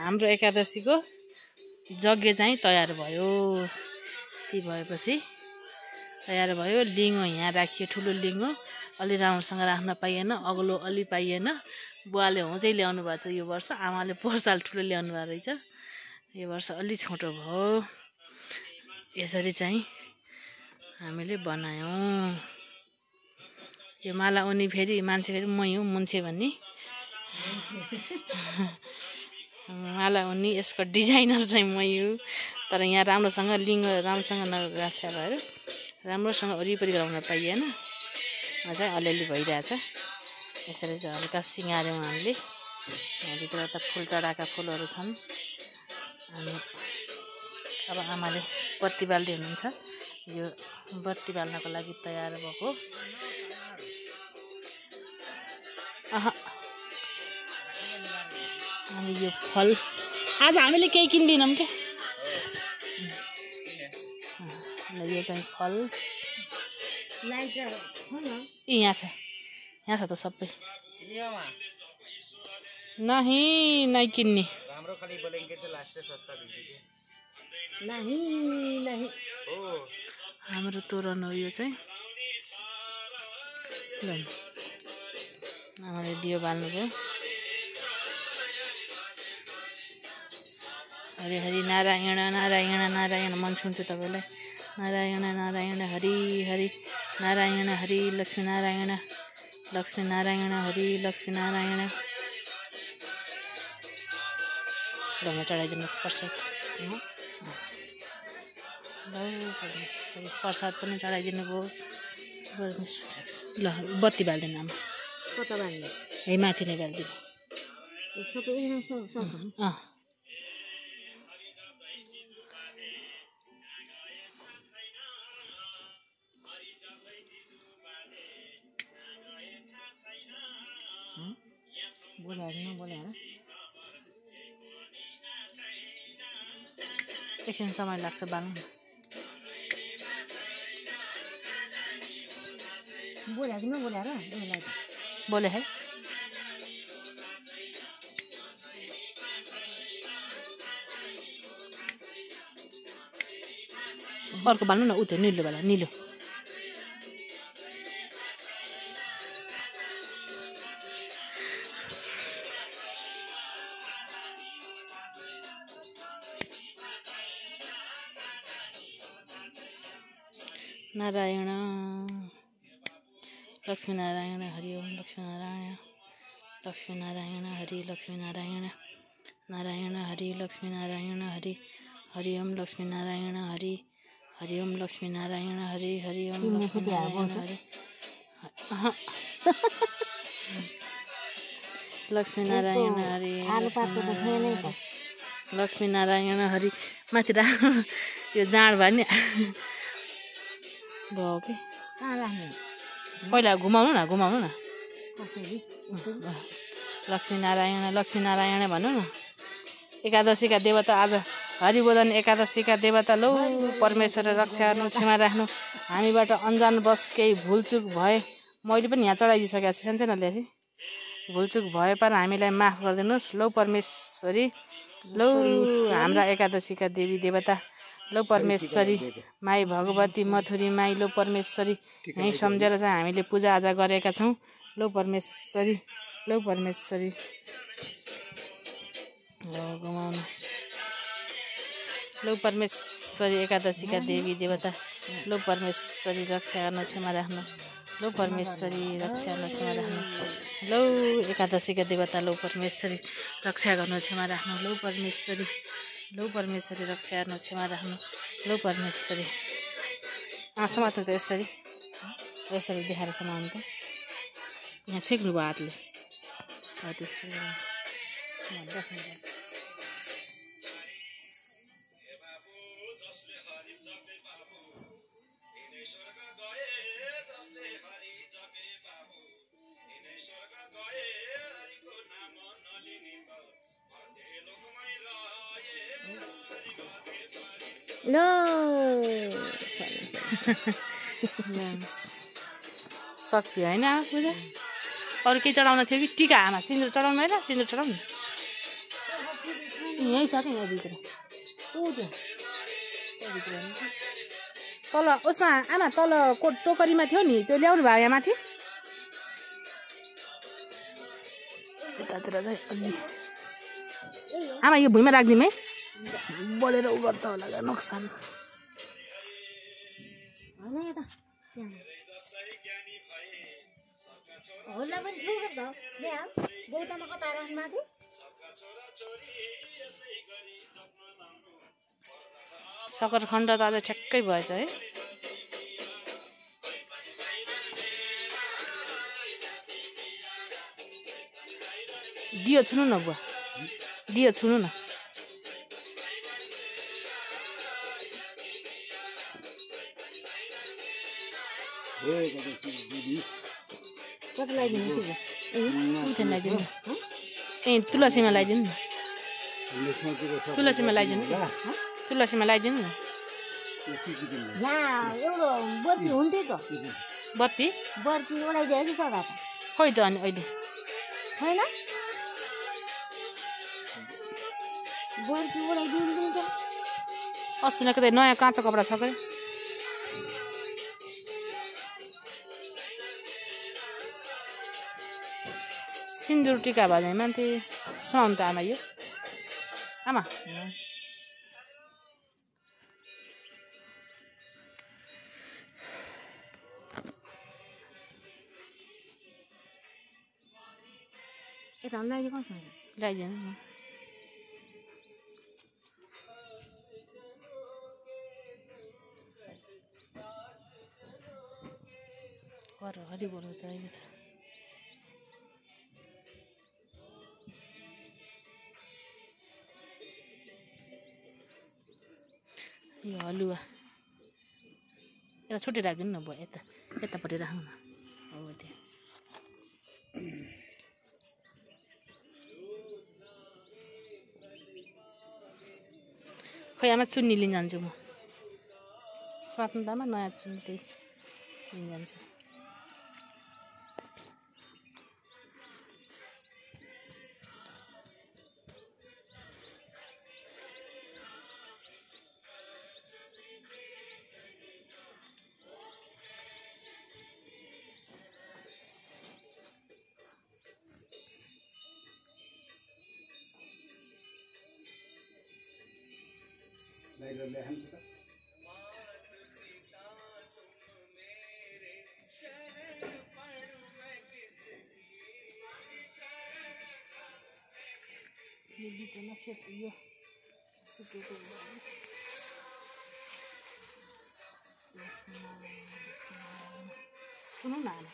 हाम्रो एकादशीको यज्ञ चाहिँ तयार भयो। ती भएपछि तयार भयो। लिङ्गो यहाँ राखियो, ठुलो लिङ्गो। अलि राम्रोसँग राख्न पाइएन, अग्लो अलि पाइएन। बुवाले होचै ल्याउनु भएको छ यो वर्ष, आमाले पोहोर साल ठुलो ल्याउनु भएको रहेछ। यो वर्ष अलि छोटो भयो। यसरी चाहिँ हामीले बनायौँ। यो माला उनी फेरि मान्छे फेरि मै हुँ, मुन्छे भन्ने। माला उनी यसको डिजाइनर चाहिँ मै हुँ। तर यहाँ राम्रोसँग लिङ्ग राम्रोसँग नराख्या भएर राम्रोसँग वरिपरि गराउन पाइएन। चाहिँ अलिअलि भइरहेछ। यसरी चाहिँ हल्का सिँगार्यौँ हामीले। यहाँभित्र त फुल चढाएका फुलहरू छन्। अनि अब आमाले बत्ती बाल्दै हुनुहुन्छ। यो बत्ती बाल्नको लागि तयार भएको। अनि यो फल आज हामीले केही किन्दिनौँ क्या। यो चाहिँ फल यहाँ छ, यहाँ छ त सबै। नहीं नहीं किन्ने हाम्रो तोरण हो यो चाहिँ। आमाले दियो बाल्नुभयो। हरि हरि नारायण नारायण नारायण मन छुन्छु तपाईँलाई। नारायण नारायण हरि हरि नारायण हरि लक्ष्मी नारायण लक्ष्मी नारायण हरि लक्ष्मी नारायण। ढङ्ग चढाइदिनु प्रसाद। प्रसाद पनि चढाइदिनु भयो। ल बत्ती बाल्दैन आमा। कता बाल्ने? है माथि नै बालिदिनु। एकछिन समय लाग्छ बाल्नु। बोले है अर्को बाल्नु न। उ त्यो निलो वाला निलो। नारायण लक्ष्मी नारायण हरि ओम लक्ष्मी नारायण लक्ष्मी नारायण हरि लक्ष्मी नारायण नारायण हरि लक्ष्मी नारायण हरि हरि ओम लक्ष्मी नारायण हरि हरि ओम लक्ष्मी नारायण हरि हरि ओम लक्ष्मी नारायण हरि लक्ष्मी नारायण हरि लक्ष्मी नारायण हरि। माथि राख्नु यो जाँड भयो नि भयो कि पहिला घुमाउनु न लक्ष्मी नारायण भन्नु न। एकादशीका देवता आज हरिबोधन एकादशीका देवता लौ परमेश्वर रक्षा गर्नु, क्षमा राख्नु। हामीबाट अन्जान बस केही भुलचुक भए, मैले पनि यहाँ चढाइदिइसकेको छु सानसानो ल्याएँ। भुलचुक भए पर हामीलाई माफ गरिदिनुहोस् लौ परमेश्वरी। लौ हाम्रा एकादशीका देवी देवता लौ परमेश्वरी माई भगवती मथुरी माई लौ परमेश्वरी यहीँ सम्झेर चाहिँ हामीले पूजाआजा गरेका छौँ। लौ परमेश्वरी लौ परमेश्वरी घुमाउनु। लौ परमेश्वरी एकादशीका देवी देवता लौ परमेश्वरी रक्षा गर्न क्षमा राख्नु। लौ परमेश्वरी रक्षा गर्न क्षमा राख्नु। लौ एकादशीका देवता लौ परमेश्वरी रक्षा गर्न क्षमा राख्नु। लौ परमेश्वरी रक्षा गर्न क्षमा राख्नु। लौ परमेश्वरी समात्नु त यसरी देखाएर समाउनु त। यहाँ छेक्नु भयो हातले। No. सक्यो होइन पूजा। अरू केही चढाउन थियो कि टिका आमा सिन्दुर चढाउनु होइन? सिन्दुर चढाउनु यहीँ छ कि यहाँभित्र ऊ त्यो तल उसमा आमा तल टोकरीमा थियो नि त्यो ल्याउनु भयो यहाँ माथि यतातिर चाहिँ अलि आमा यो भुइँमा राखिदिउँ है बढेर उ गर्छ होला नोक्सान सकरखण्ड त आज ठ्याक्कै भएछ है दियो छुनु न बुवा दियो छुनु न कति लगाइदिनु लगाइदिनु ए तुलसीमा लगाइदिनु न तुलसीमा लगाइदिनु तुलसीमा लगाइदिनु न बत्ती हुन्थ्यो त बत्ती बत्ती उडाइदियो कि सदा खोइ त अनि अहिले होइन बत्ती उडाइदिनु त अस्ति न कतै नयाँ काँचो कपडा छ क्या सिन्दुर टिका भने मान्थे सुहाउनु त आमा यो आमा यता लगाइदिएको लगाइदिनु न हरि बोल्नु त अहिले त यो हलुवा यता छुट्टै राखिदिनु न भयो यता यतापट्टि राख्नु न हो त्यो खै आमा चुन्नी लिन जान्छु म स्वातन्त्रमा नयाँ चुन्नी त्यही लिन जान्छु यो बिचमा यो सुकेको सुन्नु न आमा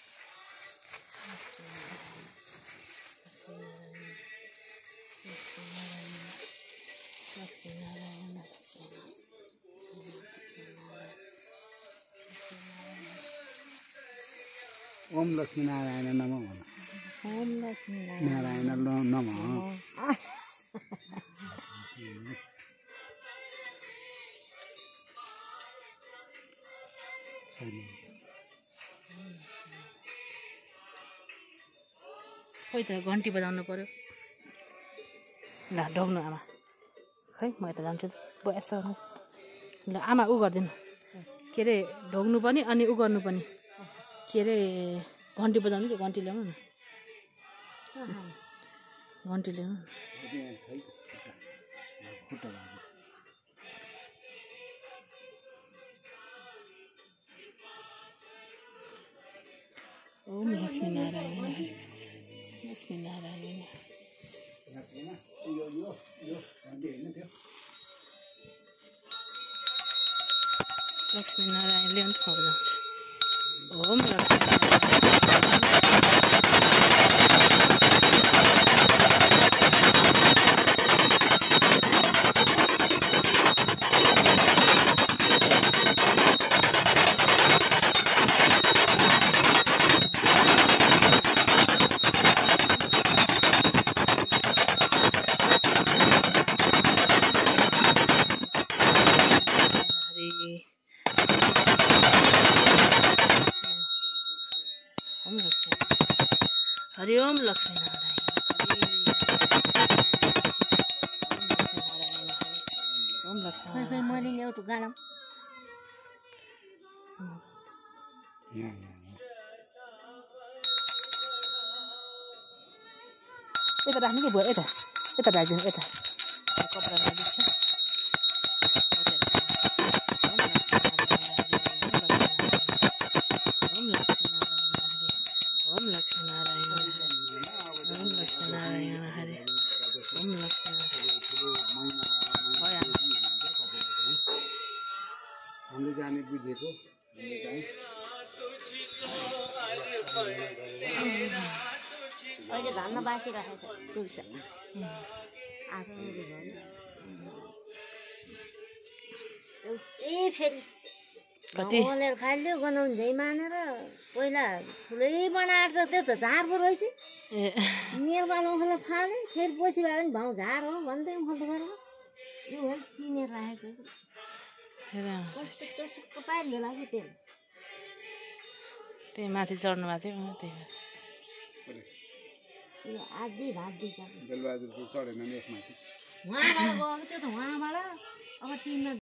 ओम लक्ष्मी नारायण नमः ओम लक्ष्मी नारायण नमः खोइ त घन्टी बजाउनु पर्यो ल ढोग्नु आमा खै म यता जान्छु यसो गर्नुहोस् ल आमा उ गरिदिनु के अरे ढोग्नु पनि अनि उ गर्नु पनि के अरे घन्टी बजाउनु कि घन्टी ल्याउनु न घन्टी ल्याउनु ओम लक्ष्मी नारायण लक्ष्मी नारायण लक्ष्मी नारायण ल्याउनु त बजाउँछु ओम I'm त्यो गाडा यहाँ यता राख्नु कि भयो यता यता राखिदिनु यता कपडा राखिदिन्छ ओम लक्ष्मीनारायण हरे ओम लक्ष्मीनारायण हामीले जाने बुझेको हामीले चाहिँ अहिले धन्न बाँचिरहेको छ तुलसी आफू ए फेरि कति बनाएर फाल्यो बनाउनु झै मानेर पहिला ठुलै बनाएर त त्यो त झार पो रहेछ ए मेरो बालुवाले फाले फेरि पछिबाट नि भाउ झार हो भन्दै उखाल्दो गरेर यो हो चिनेर राखेको कस्तो पाइल होला कि त्यो त्यही माथि चढ्नु भएको थियो त्यही भएर यो आधी भात दिन्छ बेलबहादुर चाहिँ चढेन नि यसमाथि उहाँबाट गएको त्यो त उहाँबाट अब टिममा